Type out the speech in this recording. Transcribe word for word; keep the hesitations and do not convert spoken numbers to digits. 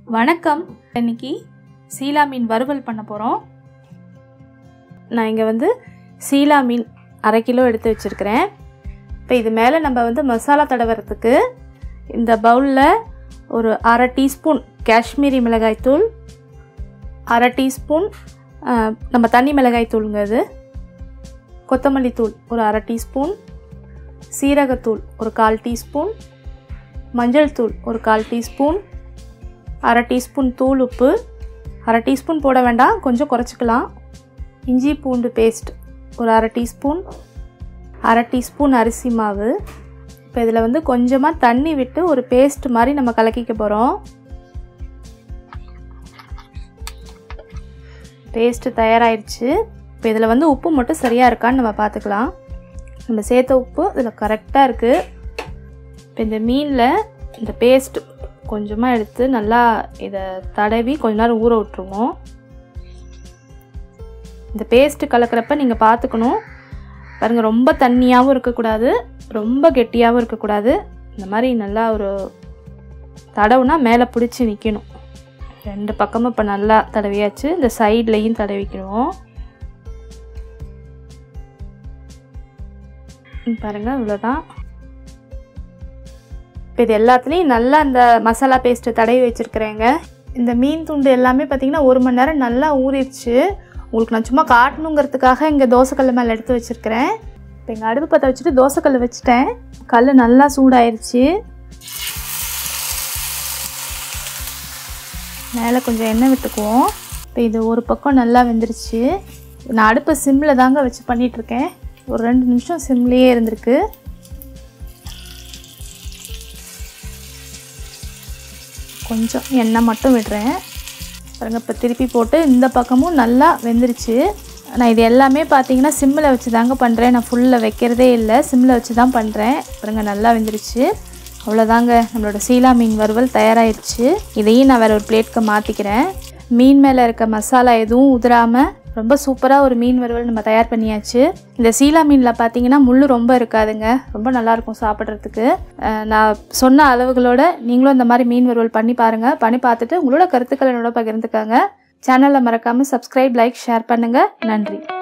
வணக்கம். இன்னைக்கு சீலா மீன் வறுவல் பண்ண போகிறோம். நான் இங்கே வந்து சீலா மீன் அரை கிலோ எடுத்து வச்சுருக்கிறேன். இப்போ இது மேலே நம்ம வந்து மசாலா தடவுறதுக்கு இந்த பவுலில் ஒரு அரை டீஸ்பூன் காஷ்மீரி மிளகாய் தூள், அரை டீஸ்பூன் நம்ம தண்ணி மிளகாய் தூளுங்க, இது கொத்தமல்லி தூள் ஒரு அரை டீஸ்பூன், சீரகத்தூள் ஒரு கால் டீஸ்பூன், மஞ்சள் தூள் ஒரு கால் டீஸ்பூன், அரை டீஸ்பூன் தூள் உப்பு, அரை டீஸ்பூன் போட வேண்டாம், கொஞ்சம் குறைச்சிக்கலாம். இஞ்சி பூண்டு பேஸ்ட் ஒரு அரை டீஸ்பூன், அரை டீஸ்பூன் அரிசி மாவு. இப்போ இதில் வந்து கொஞ்சமாக தண்ணி விட்டு ஒரு பேஸ்ட் மாதிரி நம்ம கலக்கிக்க போகிறோம். பேஸ்ட்டு தயாராகிடுச்சு. இப்போ இதில் வந்து உப்பு மட்டும் சரியாக இருக்கான்னு நம்ம பார்த்துக்கலாம். நம்ம சேர்த்த உப்பு இதில் கரெக்டாக இருக்குது. இப்போ இந்த மீனில் இந்த பேஸ்ட் கொஞ்சமாக எடுத்து நல்லா இதை தடவி கொஞ்ச நேரம் ஊற விட்டுருவோம். இந்த பேஸ்ட்டு கலக்கிறப்ப நீங்கள் பார்த்துக்கணும் பாருங்கள், ரொம்ப தண்ணியாகவும் இருக்கக்கூடாது, ரொம்ப கெட்டியாகவும் இருக்கக்கூடாது. இந்த மாதிரி நல்லா ஒரு தடவுனா மேலே பிடிச்சி நிற்கணும். ரெண்டு பக்கமும் இப்போ நல்லா தடவியாச்சு. இந்த சைட்லேயும் தடவிக்கணும். பாருங்கள், இவ்வளோதான். இப்போ இது எல்லாத்துலேயும் நல்லா இந்த மசாலா பேஸ்ட்டு தடவி வச்சுருக்கிறேங்க. இந்த மீன் துண்டு எல்லாமே பார்த்திங்கன்னா ஒரு மணி நேரம் நல்லா ஊறிடுச்சு. உங்களுக்கு நான் சும்மா காட்டணுங்கிறதுக்காக இங்கே தோசைக்கல் மேலே எடுத்து வச்சுருக்கிறேன். இப்போ எங்கள் அடுப்பு பற்ற வச்சுட்டு தோசைக்கல் வச்சுட்டேன். கல் நல்லா சூடாயிருச்சு. மேலே கொஞ்சம் எண்ணெய் விட்டுக்குவோம். இப்போ இது ஒரு பக்கம் நல்லா வெந்துருச்சு. நான் அடுப்பை சிம்மில் தாங்க வச்சு பண்ணிகிட்ருக்கேன். ஒரு ரெண்டு நிமிஷம் சிம்லேயே இருந்திருக்கு. கொஞ்சம் எண்ணெய் மட்டும் விடுறேன் பாருங்கள். இப்போ திருப்பி போட்டு இந்த பக்கமும் நல்லா வெந்துருச்சு. நான் இது எல்லாமே பார்த்தீங்கன்னா சிம்மில் வச்சு தாங்க பண்ணுறேன். நான் ஃபுல்லில் வைக்கிறதே இல்லை, சிம்மில் வச்சு தான் பண்ணுறேன். பாருங்கள், நல்லா வெந்துருச்சு. அவ்வளோதாங்க, நம்மளோட சீலா மீன் வறுவல் தயாராகிடுச்சு. இதையும் நான் வேறு ஒரு பிளேட்க்கு மாற்றிக்கிறேன். மீன் மேலே இருக்க மசாலா எதுவும் உதிராமல் ரொம்ப சூப்பராக ஒரு மீன் வறுவல் நம்ம தயார் பண்ணியாச்சு. இந்த சீலா மீனில் பார்த்தீங்கன்னா முள் ரொம்ப இருக்காதுங்க, ரொம்ப நல்லாயிருக்கும் சாப்பிட்றதுக்கு. நான் சொன்ன அளவுகளோட நீங்களும் இந்த மாதிரி மீன் வறுவல் பண்ணி பாருங்கள். பண்ணி பார்த்துட்டு உங்களோட கருத்துக்களை என்னோட பகிர்ந்துக்காங்க. சேனலை மறக்காமல் சப்ஸ்கிரைப், லைக், ஷேர் பண்ணுங்கள். நன்றி.